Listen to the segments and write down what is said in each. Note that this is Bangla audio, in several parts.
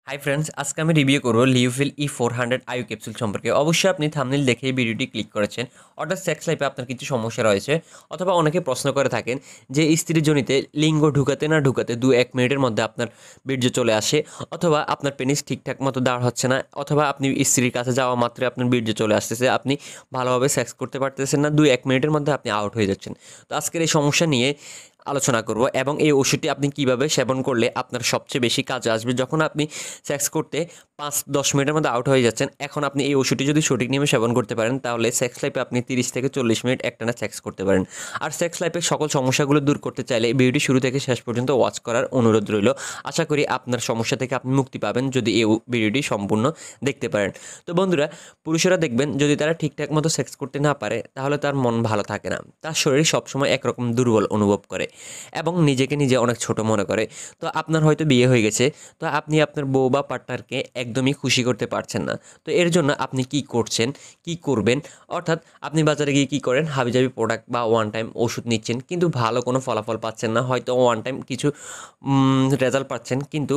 হাই ফ্রেন্ডস, আজকে আমি রিভিউ করব লিউফিল E400 আয়ু ক্যাপসুল সম্পর্কে। অবশ্যই আপনি থাম্বনেল দেখে এই ভিডিওটি ক্লিক করেছেন। অর্থাৎ সেক্স লাইফে আপনার কিছু সমস্যা রয়েছে, অথবা অনেকে প্রশ্ন করে থাকেন যে স্ত্রীর যোনিতে লিঙ্গ ঢুকাতে না ঢুকাতে 2-1 মিনিটের মধ্যে আপনার বীর্য চলে আসে, অথবা আপনার পেনিস ঠিকঠাক মতো দাঁড় হচ্ছে না, অথবা আপনি স্ত্রীর কাছে যাওয়া মাত্রই আপনার বীর্য চলে আসতেছে, আপনি ভালোভাবে সেক্স করতে পারতেছেন না, 2-1 মিনিটের মধ্যে আপনি আউট হয়ে যাচ্ছেন। তো আজকের এই সমস্যা নিয়ে আলোচনা করব এবং এই ওষুধটি আপনি কিভাবে সেবন করলে আপনার সবচেয়ে বেশি কাজে আসবে। যখন আপনি সেক্স করতে 5-10 মিনিটের মধ্যে আউট হয়ে যাচ্ছেন, এখন আপনি এই ওষুধটি যদি সঠিক নিয়মে সেবন করতে পারেন, তাহলে সেক্স লাইফে আপনি 30 থেকে 40 মিনিট একটানা সেক্স করতে পারেন। আর সেক্স লাইফের সকল সমস্যাগুলো দূর করতে চাইলে এই ভিডিওটি শুরু থেকে শেষ পর্যন্ত ওয়াচ করার অনুরোধ রইল। আশা করি আপনার সমস্যা থেকে আপনি মুক্তি পাবেন যদি এই ভিডিওটি সম্পূর্ণ দেখতে পারেন। তো বন্ধুরা, পুরুষেরা দেখবেন যদি তারা ঠিকঠাক মতো সেক্স করতে না পারে, তাহলে তার মন ভালো থাকে না, তার শরীর সবসময় একরকম দুর্বল অনুভব করে এবং নিজেকে নিজে অনেক ছোট মনে করে। তো আপনার হয়তো বিয়ে হয়ে গেছে, তো আপনি আপনার বউ বা পার্টনারকে একদমই খুশি করতে পারছেন না। তো এর জন্য আপনি কি করছেন, কি করবেন? অর্থাৎ আপনি বাজারে গিয়ে কী করেন, হাবিজাবি প্রোডাক্ট বা ওয়ান টাইম ওষুধ নিচ্ছেন, কিন্তু ভালো কোনো ফলাফল পাচ্ছেন না। হয়তো ওয়ান টাইম কিছু রেজাল্ট পাচ্ছেন, কিন্তু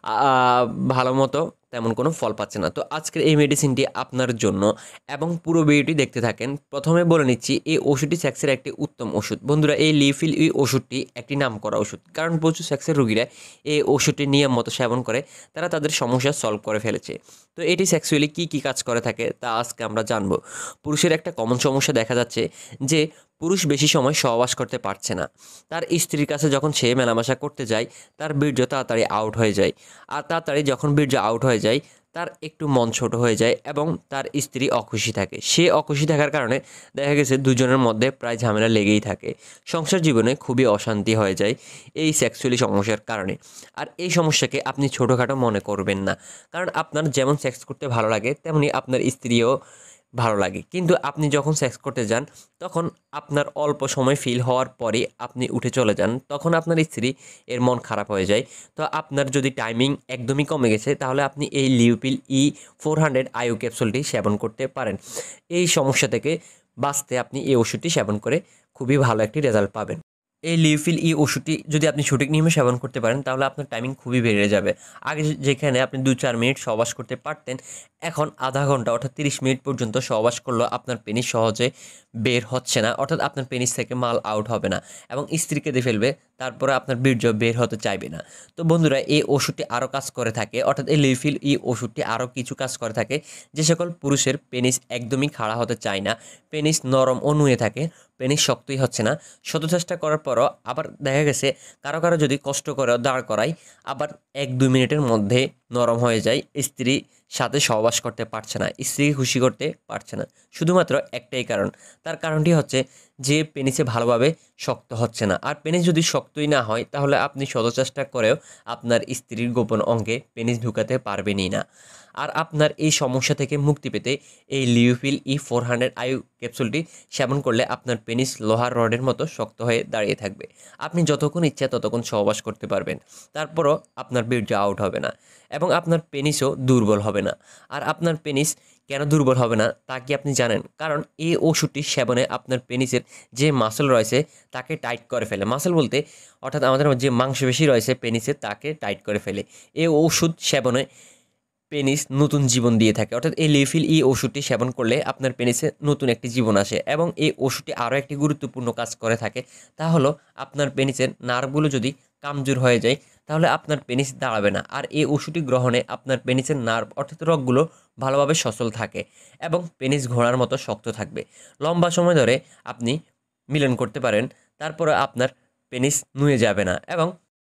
ভালো মতো তেমন কোনো ফল পাচ্ছে না। তো আজকের এই মেডিসিনটি আপনার জন্য, এবং পুরো ভিডিওটি দেখতে থাকেন। প্রথমে বলে নিচ্ছি, এই ওষুধটি সেক্সের একটি উত্তম ওষুধ। বন্ধুরা, এই লিফিল এই ওষুধটি একটি নামকরা ওষুধ, কারণ প্রচুর সেক্সের রোগীরা এই ওষুধটি নিয়ম মতো সেবন করে তারা তাদের সমস্যা সলভ করে ফেলেছে। তো এটি সেক্সুয়ালি কী কী কাজ করে থাকে তা আজকে আমরা জানবো। পুরুষের একটা কমন সমস্যা দেখা যাচ্ছে যে পুরুষ বেশি সময় সহবাস করতে পারছে না। তার স্ত্রীর কাছে যখন সে মেলামেশা করতে যায়, তার বীর্য তাড়াতাড়ি আউট হয়ে যায়। আর তাড়াতাড়ি যখন বীর্য আউট হয়ে যায়, তার একটু মন ছোট হয়ে যায় এবং তার স্ত্রী অখুশি থাকে। সে অখুশি থাকার কারণে দেখা গেছে দুজনের মধ্যে প্রায় ঝামেলা লেগেই থাকে। সংসার জীবনে খুবই অশান্তি হয়ে যায় এই সেক্সুয়ালি সমস্যার কারণে। আর এই সমস্যাকে আপনি ছোটোখাটো মনে করবেন না, কারণ আপনার যেমন সেক্স করতে ভালো লাগে, তেমনি আপনার স্ত্রীও ভালো লাগে। কিন্তু আপনি যখন সেক্স করতে যান, তখন আপনার অল্প সময় ফিল হওয়ার পরে আপনি উঠে চলে যান, তখন আপনার স্ত্রী এর মন খারাপ হয়ে যায়। তো আপনার যদি টাইমিং একদমই কমে গেছে, তাহলে আপনি এই লিউপিল E400 আয়ু ক্যাপসুলটি সেবন করতে পারেন। এই সমস্যা থেকে বাঁচতে আপনি এই ওষুধটি সেবন করে খুবই ভালো একটি রেজাল্ট পাবেন। এই লিউফিল ওষুধটি যদি আপনি সঠিক নিয়মে সেবন করতে পারেন, তাহলে আপনার টাইমিং খুবই বেড়ে যাবে। আগে যেখানে আপনি 2-4 মিনিট সহবাস করতে পারতেন, এখন আধা ঘন্টা অর্থাৎ 30 মিনিট পর্যন্ত সহবাস করলেও আপনার পেনিস সহজে বের হচ্ছে না, অর্থাৎ আপনার পেনিস থেকে মাল আউট হবে না এবং স্ত্রীকে দিয়ে ফেলবে, তারপরে আপনার বীর্য বের হতে চাইবে না। তো বন্ধুরা, এই ওষুধটি আরও কাজ করে থাকে, অর্থাৎ এই লিউফিল ওষুধটি আরও কিছু কাজ করে থাকে। যে সকল পুরুষের পেনিস একদমই খাড়া হতে চায় না, পেনিস নরম ও নুয়ে থাকে, পেনিস শক্তই হচ্ছে না, শত চেষ্টা করার পরও আবার দেখা গেছে কারো কারো যদি কষ্ট করে দাঁড় করায়, আবার 1-2 মিনিটের মধ্যে নরম হয়ে যায়, স্ত্রী সাথে সহবাস করতে পারছে না, স্ত্রীকে খুশি করতে পারছে না। শুধুমাত্র একটাই কারণ, তার কারণটি হচ্ছে যে পেনিসে ভালোভাবে শক্ত হচ্ছে না। আর পেনিস যদি শক্তই না হয়, তাহলে আপনি শত চেষ্টা করেও আপনার স্ত্রীর গোপন অঙ্গে পেনিস ঢুকাতে পারবেনই না। আর আপনার এই সমস্যা থেকে মুক্তি পেতে এই লিউফিল E400 আয়ু ক্যাপসুলটি সেবন করলে আপনার পেনিস লোহার রডের মতো শক্ত হয়ে দাঁড়িয়ে থাকবে। আপনি যতক্ষণ ইচ্ছা ততক্ষণ সহবাস করতে পারবেন, তারপরও আপনার বীর্য আউট হবে না এবং আপনার পেনিসও দুর্বল হবে না। আর আপনার পেনিস কেন দুর্বল হবে না তা কি আপনি জানেন? কারণ এই ওষুধটি সেবনে আপনার পেনিসের যে মাসল রয়েছে তাকে টাইট করে ফেলে। মাসল বলতে অর্থাৎ আমাদের যে মাংসপেশি রয়েছে পেনিসে, তাকে টাইট করে ফেলে। এই ওষুধ সেবনে পেনিস নতুন জীবন দিয়ে থাকে। অর্থাৎ এই লিফিল ওষুধটি সেবন করলে আপনার পেনিসে নতুন একটি জীবন আসে। এবং এই ওষুধটি আরও একটি গুরুত্বপূর্ণ কাজ করে থাকে, তা হলো আপনার পেনিসের নার্ভগুলো যদি কামজোর হয়ে যায়, তাহলে আপনার পেনিস দাঁড়াবে না। আর এই ওষুধটি গ্রহণে আপনার পেনিসের নার্ভ অর্থাৎ রগগুলো ভালোভাবে সচল থাকে এবং পেনিস ঘোড়ার মতো শক্ত থাকবে। লম্বা সময় ধরে আপনি মিলন করতে পারেন, তারপরে আপনার পেনিস নুয়ে যাবে না। এবং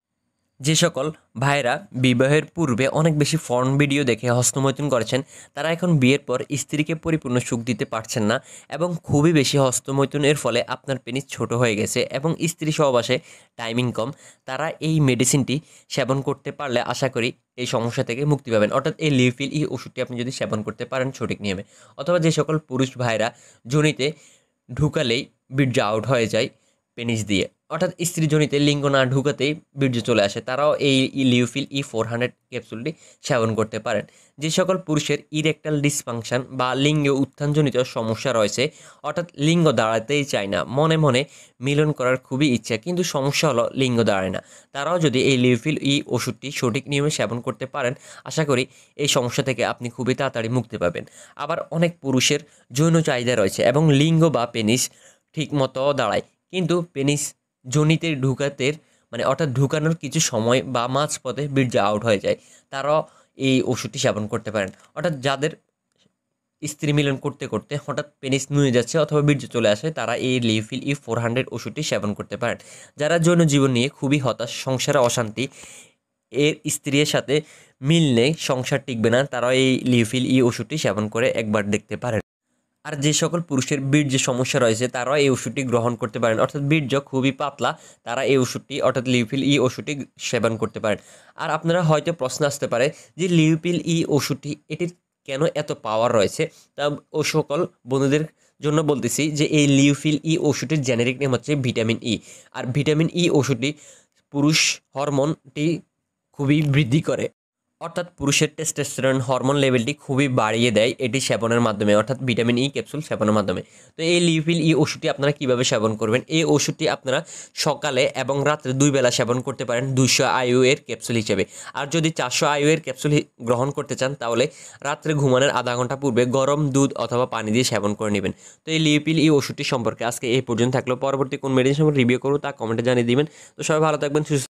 যে সকল ভাইরা বিবাহের পূর্বে অনেক বেশি ফর্ন ভিডিও দেখে হস্তমৈথুন করেছেন, তারা এখন বিয়ের পর স্ত্রীকে পরিপূর্ণ সুখ দিতে পারছেন না এবং খুবই বেশি হস্তমৈথুনের ফলে আপনার পেনিস ছোট হয়ে গেছে এবং স্ত্রী সহবাসে টাইমিং কম, তারা এই মেডিসিনটি সেবন করতে পারলে আশা করি এই সমস্যা থেকে মুক্তি পাবেন। অর্থাৎ এই লিফিল ওষুধটি আপনি যদি সেবন করতে পারেন সঠিক নিয়মে, অথবা যে সকল পুরুষ ভাইরা যোনিতে ঢুকালেই বীর্য আউট হয়ে যায় পেনিস দিয়ে, অর্থাৎ স্ত্রীজনিতে লিঙ্গ না ঢুকাতেই বীর্য চলে আসে, তারাও এই লিউফিল E400 ক্যাপসুলটি সেবন করতে পারেন। যে সকল পুরুষের ইরেকটাল ডিসফাংশন বা লিঙ্গে উত্থানজনিত সমস্যা রয়েছে, অর্থাৎ লিঙ্গ দাঁড়াতেই চায় না, মনে মনে মিলন করার খুবই ইচ্ছা কিন্তু সমস্যা হলো লিঙ্গ দাঁড়ায় না, তারাও যদি এই লিউফিল ওষুধটি সঠিক নিয়মে সেবন করতে পারেন, আশা করি এই সমস্যা থেকে আপনি খুবই তাড়াতাড়ি মুক্তি পাবেন। আবার অনেক পুরুষের যৌন চাহিদা রয়েছে এবং লিঙ্গ বা পেনিস ঠিক মতো দাঁড়ায়, কিন্তু পেনিস যোনিতে ঢুকাতে অর্থাৎ ঢুকানোর কিছু সময় বা মাঝপথে বীর্য আউট হয়ে যায়, তারাও এই ওষুধটি সেবন করতে পারেন। অর্থাৎ যাদের স্ত্রী মিলন করতে করতে হঠাৎ পেনিস নুয়ে যাচ্ছে অথবা বীর্য চলে আসে, তারা এই লিউফিল E400 ওষুধটি সেবন করতে পারেন। যারা যৌন জীবন নিয়ে খুবই হতাশ, সংসারে অশান্তি, এর স্ত্রীর সাথে মিল নেই, সংসার টিকবে না, তারা এই লিউফিল ওষুধটি সেবন করে একবার দেখতে পারেন। আর যে সকল পুরুষের বীর্যের সমস্যা রয়েছে তারাও এই ওষুধটি গ্রহণ করতে পারেন, অর্থাৎ বীর্য খুবই পাতলা, তারা এই ওষুধটি অর্থাৎ লিউফিল ওষুধটি সেবন করতে পারেন। আর আপনারা হয়তো প্রশ্ন আসতে পারে যে লিউফিল ওষুধটি এটির কেন এত পাওয়ার রয়েছে, তা ও সকল বন্ধুদের জন্য বলতেছি যে এই লিউফিল ওষুধটির জেনেরিক নেম হচ্ছে ভিটামিন আর ভিটামিন ওষুধটি পুরুষ হরমোনটি খুবই বৃদ্ধি করে, অর্থাৎ পুরুষের টেস্টোস্টেরন হরমোন লেভেলটি খুবই বাড়িয়ে দেয় এটি সেবনের মাধ্যমে, অর্থাৎ ভিটামিন ক্যাপসুল সেবনের মাধ্যমে। তো এই লিউফিল ওষুধটি আপনারা কিভাবে সেবন করবেন? এই ওষুধটি আপনারা সকালে এবং রাত্রে 2 বেলা সেবন করতে পারেন 200 IU এর ক্যাপসুল হিসেবে। আর যদি 400 IU এর ক্যাপসুল গ্রহণ করতে চান তাহলে রাত্রে ঘুমানোর আধা ঘন্টা পূর্বে গরম দুধ অথবা পানি দিয়ে সেবন করে নেবেন। তো এই লিউফিল ওষুধটি সম্পর্কে আজকে এই পর্যন্ত থাকলো। পরবর্তী কোন মেডিসিন রিভিউ করবো তা কমেন্টে জানিয়ে দিবেন। তো সবাই ভালো থাকবেন, সুস্থ